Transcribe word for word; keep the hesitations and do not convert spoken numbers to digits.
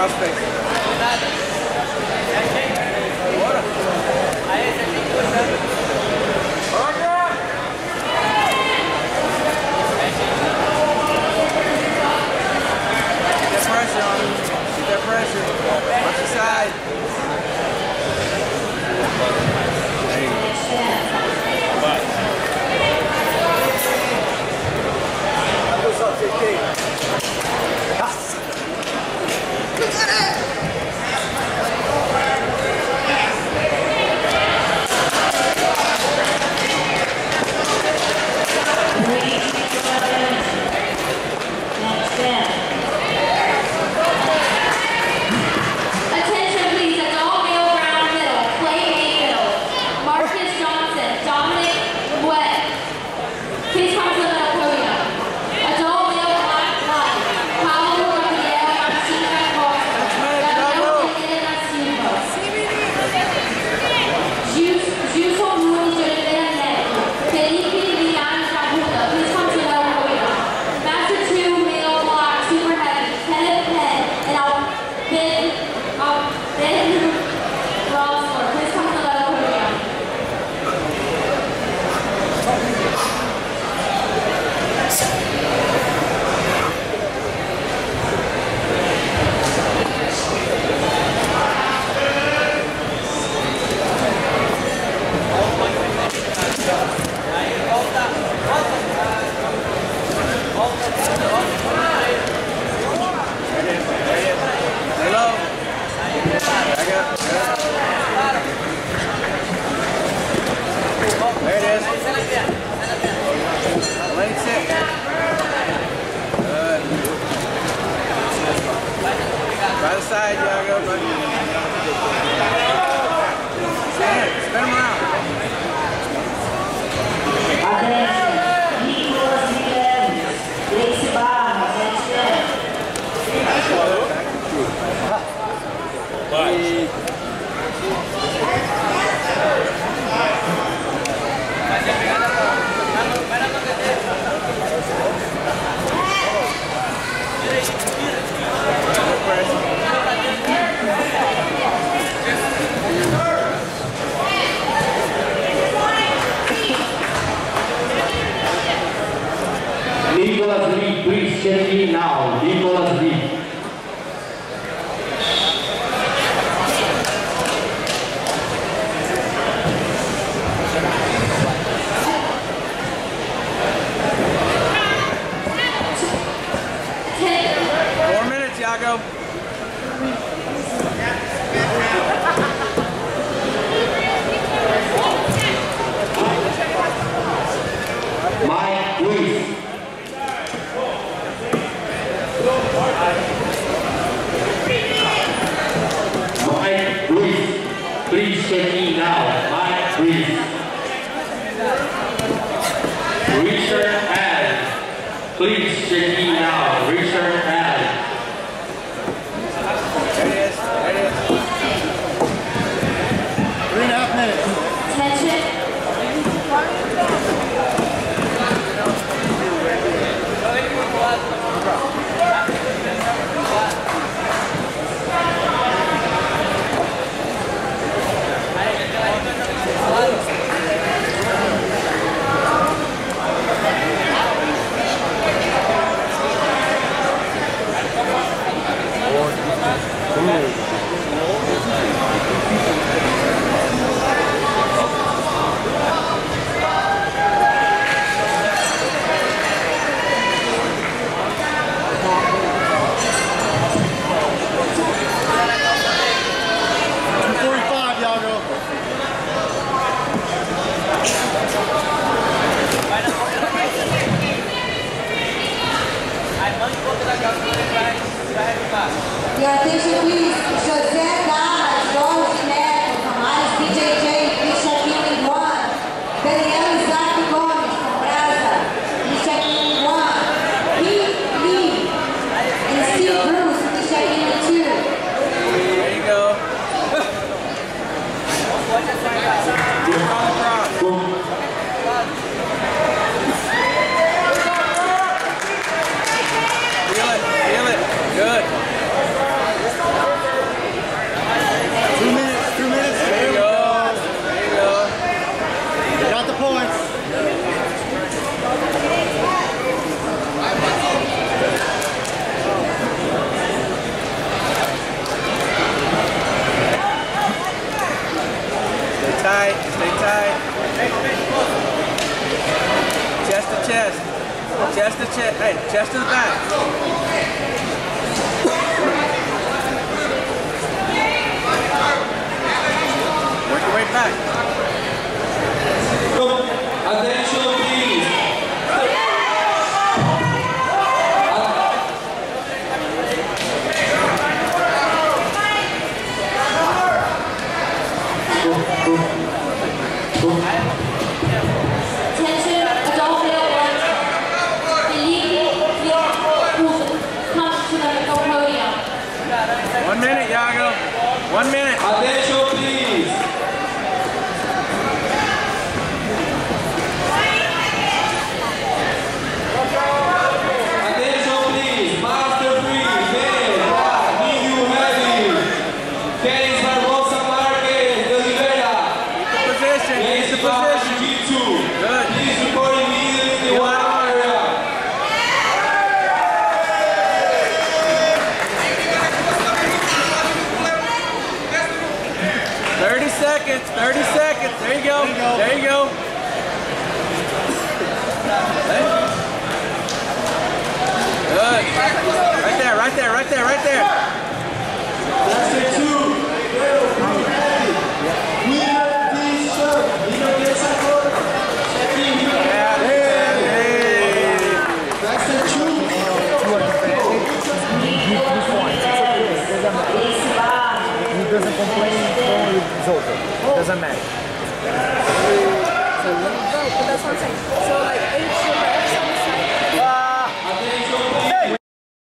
Nicholas Lee, please check in now. Nicholas Lee. Four minutes, Iago. Mike Ruiz. Mike Ruiz, please check in now. Mike Ruiz. Richard Allen, please check in now. Richard Allen. There it is. There it is. Three and a half minutes. Attention. chest. Chest to chest. Hey, chest to the back. Work your way back. Attention, please. Attention, adult male ones. Elite who's come to the podium. One minute, Yago. One minute. Attention, please. Attention, please. Master three, men, black, medium, heavy. Dennis Barbosa Marquez, de Oliveira. Position. Keep the position. Jiu-Jitsu. Good. Please report immediately in the one area. thirty seconds. thirty seconds. There you go. There you go. Good. Right there, right there, right there, right there. Master two. Winner T-shirt. Winner gets a gold. Yeah. Hey. Master two. He doesn't complain when it's over. Doesn't matter. So, but that's what I'm saying. So